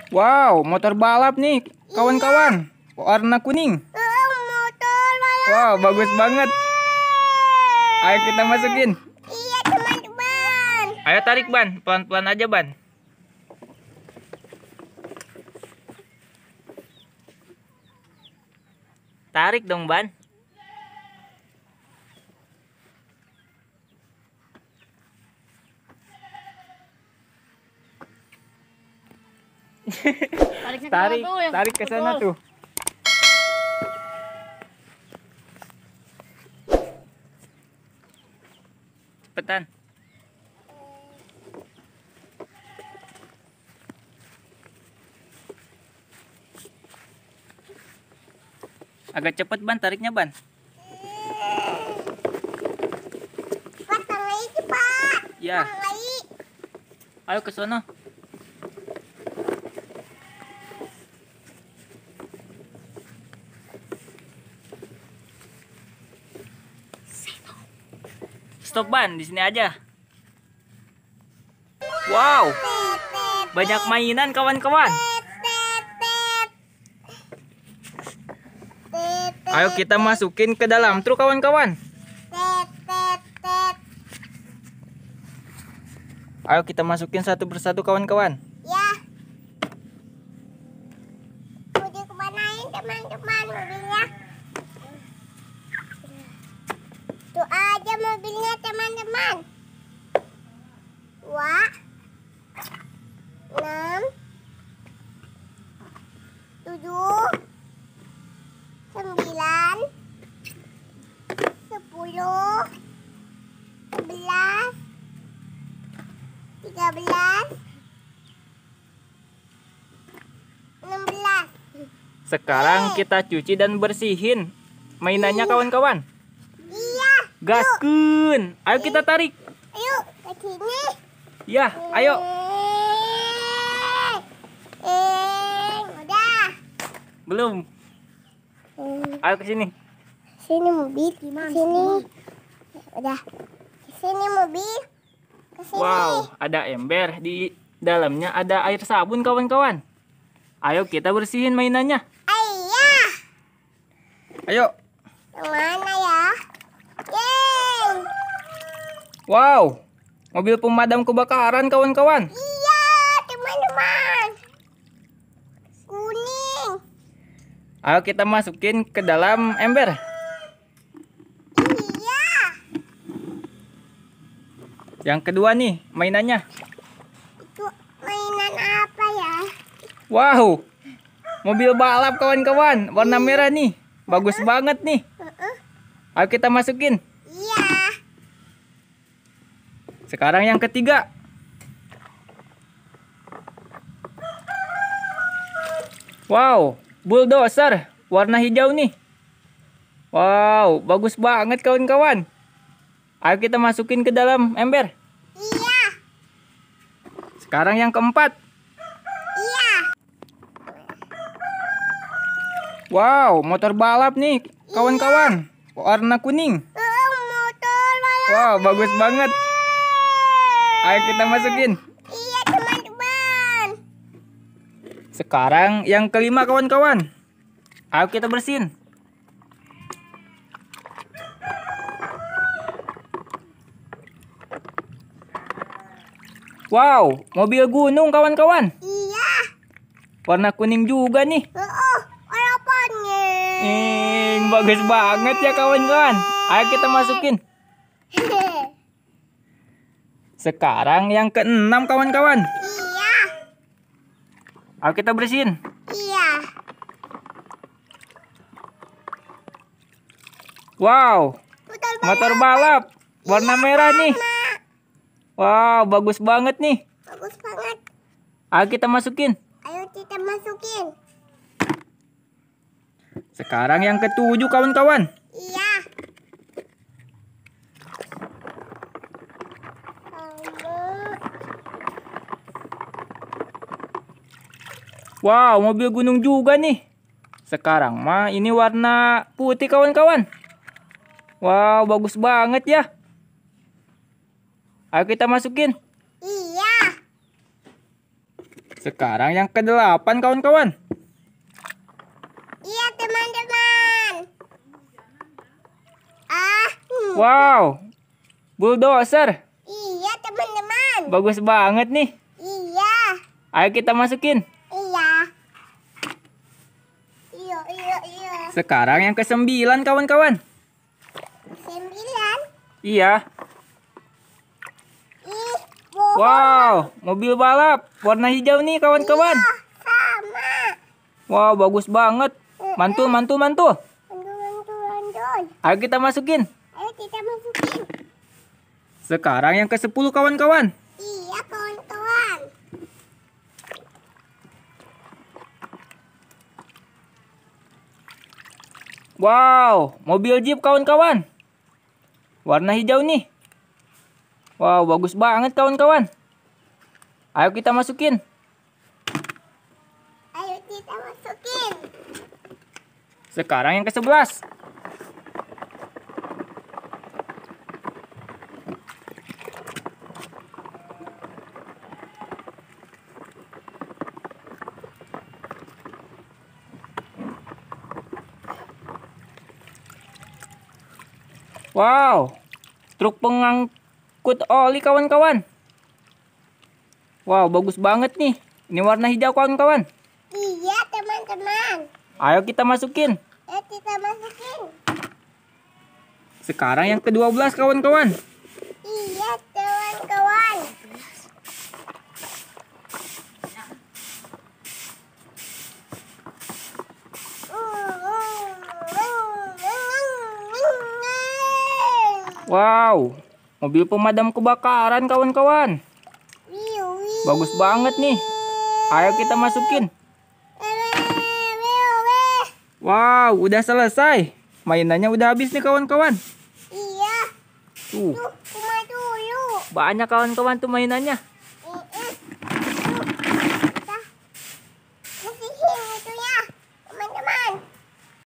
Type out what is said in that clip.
Wow, motor balap nih, kawan-kawan. Warna kuning. Motor balap. Wow, bagus banget. Ayo kita masukin. Iya, teman-teman. Ayo tarik, Ban. Pelan-pelan aja, Ban. Tarik dong, Ban. Tarik ke sana tuh. Cepetan. Agak cepet, Ban, tariknya, Ban. Pak, tangan itu, Pak. Ya. Tangan. Ayo ke sono. Stop, Ban, di sini aja. Wow, banyak mainan kawan-kawan. Ayo kita masukin ke dalam truk kawan-kawan. Ayo kita masukin satu persatu kawan-kawan. Ya. Mau dikemanain teman-teman mobilnya? Tuh aja mobilnya teman-teman. 2, 6, 7, 9, 10, 11, 13, 16. Sekarang kita cuci dan bersihin mainannya kawan-kawan. Iya. Gaskun. Ayo kita tarik. Ayo ke sini. Ya, ayo. Udah. Belum. Ayo ke sini. Sini mobil. Sini. Udah. Sini mobil. Kesini. Wow, ada ember. Di dalamnya ada air sabun kawan-kawan. Ayo kita bersihin mainannya. Ayah. Ayo. Yang mana ya? Yeay. Wow, mobil pemadam kebakaran kawan-kawan. Iya, teman-teman. Kuning. Ayo kita masukin ke dalam ember. Iya. Yang kedua nih, mainannya. Itu mainan apa ya? Wow, mobil balap kawan-kawan. Warna merah nih. Bagus banget nih. Ayo kita masukin. Iya. Sekarang yang ketiga. Wow, bulldozer. Warna hijau nih. Wow, bagus banget kawan-kawan. Ayo kita masukin ke dalam ember. Iya. Sekarang yang keempat. Iya. Wow, motor balap nih kawan-kawan. Warna kuning. Motor balap. Wow, bagus banget. Ayo kita masukin. Iya, teman-teman. Sekarang yang kelima kawan-kawan. Ayo kita bersihin. Wow, mobil gunung kawan-kawan. Iya. Warna kuning juga nih. Harapannya. Bagus banget ya kawan-kawan. Ayo kita masukin. Sekarang yang keenam kawan-kawan. Iya. Ayo kita bersihin. Iya. Wow, motor balap. Warna merah nih. Wow, bagus banget nih. Bagus banget. Ayo kita masukin. Ayo kita masukin. Sekarang yang ketujuh kawan-kawan. Iya. Wow, mobil gunung juga nih. Sekarang mah ini warna putih kawan-kawan. Wow, bagus banget ya. Ayo kita masukin. Iya. Sekarang yang ke-8 kawan-kawan. Iya teman-teman. Wow, bulldozer. Iya teman-teman. Bagus banget nih. Iya. Ayo kita masukin. Iya. Iya. Sekarang yang ke-9 kawan-kawan. 9. Iya. Ih, Wow, mobil balap warna hijau nih kawan-kawan. sama. Wow, bagus banget. Mantul. Mantul. Ayo kita masukin. Ayo kita masukin. Sekarang yang ke-10 kawan-kawan. Iya kawan-kawan. Wow, mobil Jeep kawan-kawan. Warna hijau nih. Wow, bagus banget kawan-kawan. Ayo kita masukin. Ayo kita masukin. Sekarang yang ke-11. Wow, truk pengangkut oli kawan-kawan. Wow, bagus banget nih. Ini warna hijau kawan-kawan. Iya teman-teman. Ayo kita masukin. Ayo kita masukin. Sekarang yang ke-12 kawan-kawan. Iya kawan-kawan. Wow, mobil pemadam kebakaran kawan-kawan. Bagus banget nih. Ayo kita masukin. Wow, udah selesai. Mainannya udah habis nih kawan-kawan. Iya. Tuh, Cuma dulu. banyak kawan-kawan tuh mainannya.